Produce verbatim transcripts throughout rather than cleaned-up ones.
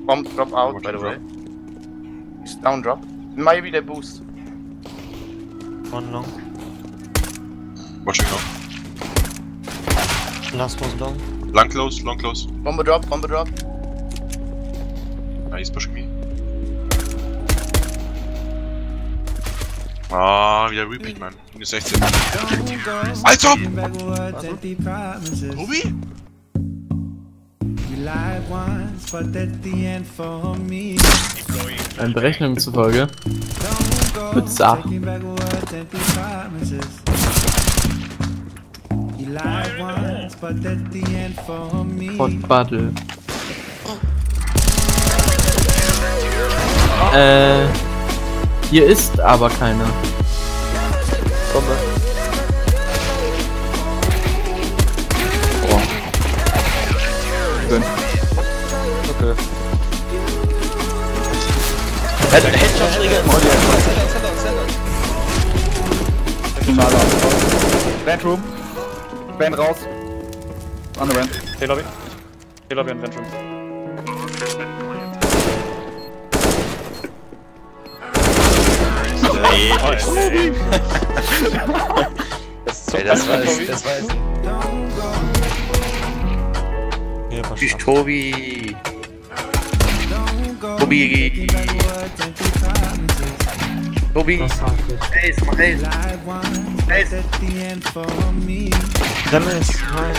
Bomb drop out, by the way. He's down drop. Maybe they boost. One long. Watching now. Last was long. Long close, long close. Bomb drop, bomb drop. Ah, he's pushing me. Ah, wieder Repeat, Mann. Minus sechzehn. Alter! Ruby? Eine Berechnung zufolge wird's ab. Hot Battle. Äh, hier ist aber keiner. Bombe. Oh. Schön. Okay. Headshot-Schläge. Vent Room. Vent raus. An der Vent. T-Lobby. T-Lobby und Vent Room. Ey, das war es, das war es. Tschüss, Tobi. Tobi. Tobi. Ace, mach Ace. Ace. Dennis, nein.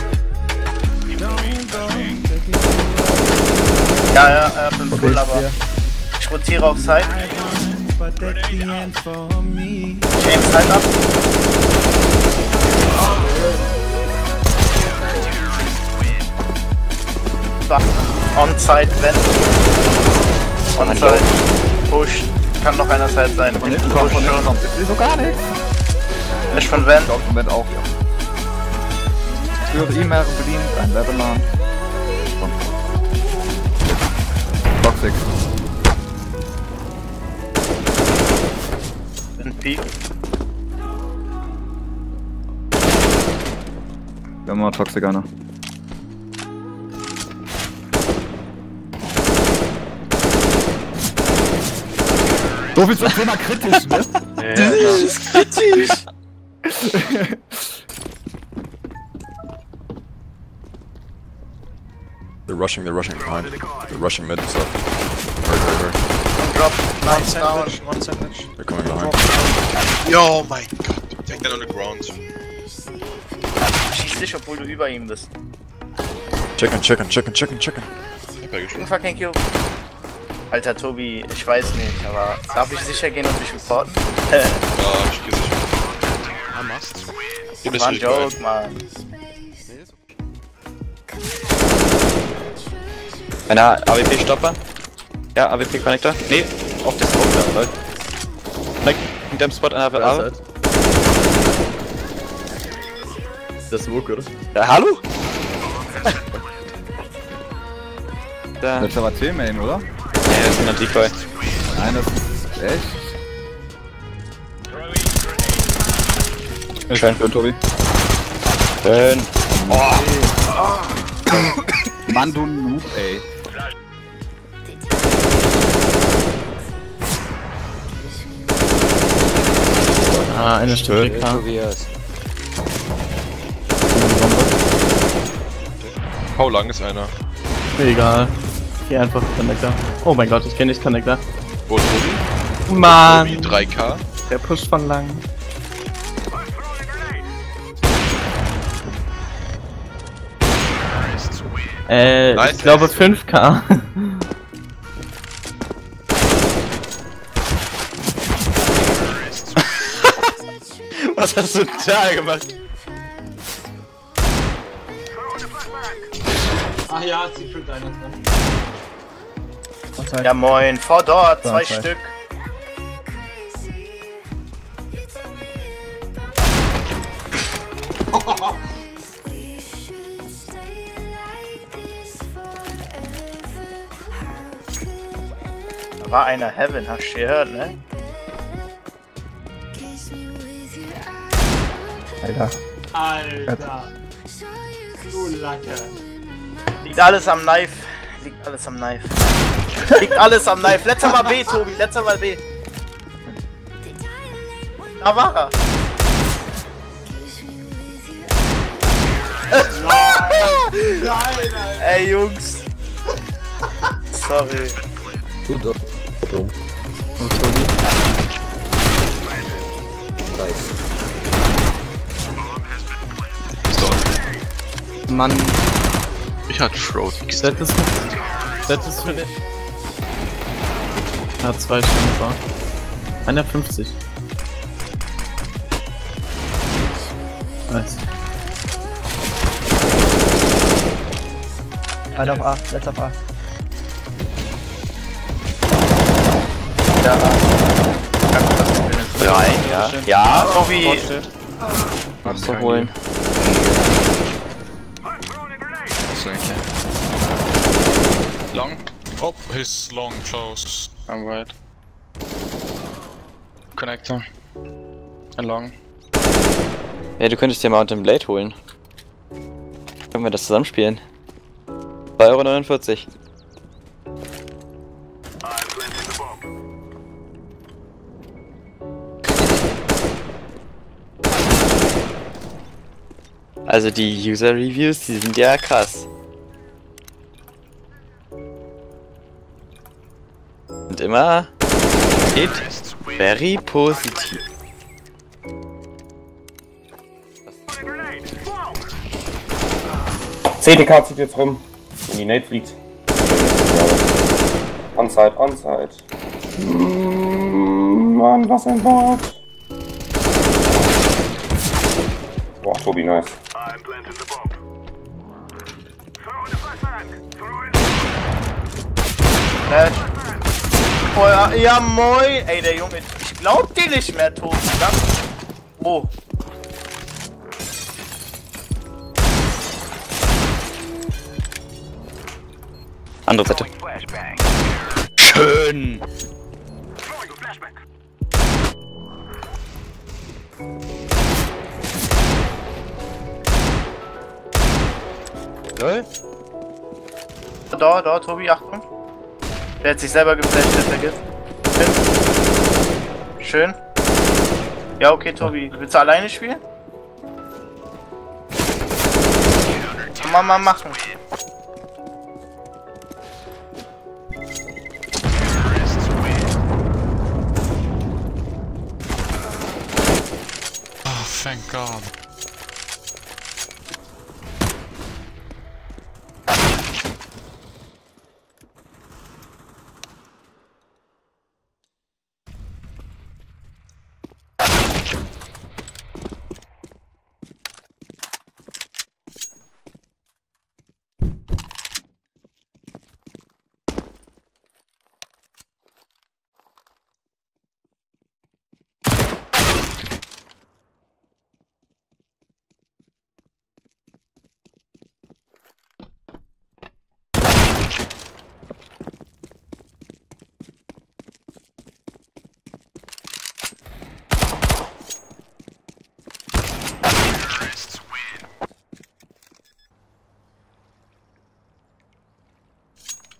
Ja, ja, er bin cool, aber ich rotiere auf Side. Ich aim Side ab. On-Side, wenn. On-Side. Push. Kann noch einer Side sein. Von hinten kommt, von hinten kommt. Ich sehe so gar nichts. Nicht von Van. Ich glaube, von Vent auch, ja. Ich höre E-Mail bedient, ein Leveler. Toxic. Ein Peak. Wir haben mal Toxic einer. So viel zum Thema kritisch, ne? Das ist kritisch. They're rushing, they're rushing behind. They're rushing mid and stuff. Hurry, hurry, hurry. Drop. One Nice down. sandwich, one sandwich. They're coming behind. Yo, my god. Take that on the ground. Schieß dich, obwohl du über ihm bist. Chicken, chicken, chicken, chicken, chicken. Ich hab ja geschossen. Fucking Kill. Alter Tobi, ich weiß nicht, aber darf ich sicher gehen und dich reporten? Ja, ich geh sicher. I must. Ihr Das war ein nicht bereit. Joke, Mann. Einer A W P-Stopper. Ja, A W P-Connector. Nee, auf der Smoke da, Leute. Connect in dem Spot einer A W P. Das Smoke, oder? Ja, hallo? Da. Das ist aber C-Main, oder? Ja, das ist ein Decoy. Nein, das ist echt. Schön. Schön, Tobi. Schön. Oh. Mann, du Noob, ey. Ah, eine Stück. Tobias. Hau lang ist einer. Egal. Geh einfach Connector. Oh mein Gott, ich kenne nicht Connector. Wo ist Tobi? Mann! Tobi, drei K. Der Push von lang. Äh, Nice, ich glaube nice. fünf K. Was hast du da gemacht? Ach ja, Secret einer drin. Ja moin, vor dort, zwei zwei. Stück. Da war einer Heaven, hast du gehört, ne? Alter. Alter. Du Lacke. Liegt alles am Knife. liegt alles am Knife. Liegt alles am Knife. Letzter Mal B, Tobi. Letzter Mal B. Da war er. Nein, nein, nein. Ey, Jungs. Sorry. Gut, doch. Dumm. Und Tobi. Nice. Mann. Ich hatte Throat. Das ist das ist für dich. Ja, zwei Stunden war. hundertfünfzig. Nice. Einer auf A, letzter auf A. Rein, ja. Ja, Tobi. noch zu holen. So, okay. Long. Oh, he's long, close. I'm right. Connector. And long. Ja, du könntest dir Mountain Blade holen. Können wir das zusammenspielen? zwei Euro neunundvierzig. Also die User Reviews, die sind ja krass. Und immer steht very positiv. C D K zieht jetzt rum. In die Nate fliegt. Onside, onside. Mm, Mann, was ein Bot. Boah, Tobi, nice. Äh, oh, ja, ja, moin. Ey, der Junge, ich glaub dir nicht mehr, Tobi. Ganz oh. Andere Seite. Schön! Lol. Da, da, Tobi, Achtung. Der hat sich selber geflasht, der vergisst. Schön. Schön. Ja, okay, Tobi. Willst du alleine spielen? Kann man mal machen. Oh, thank God.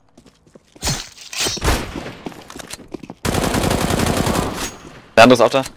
Der andere ist auch da.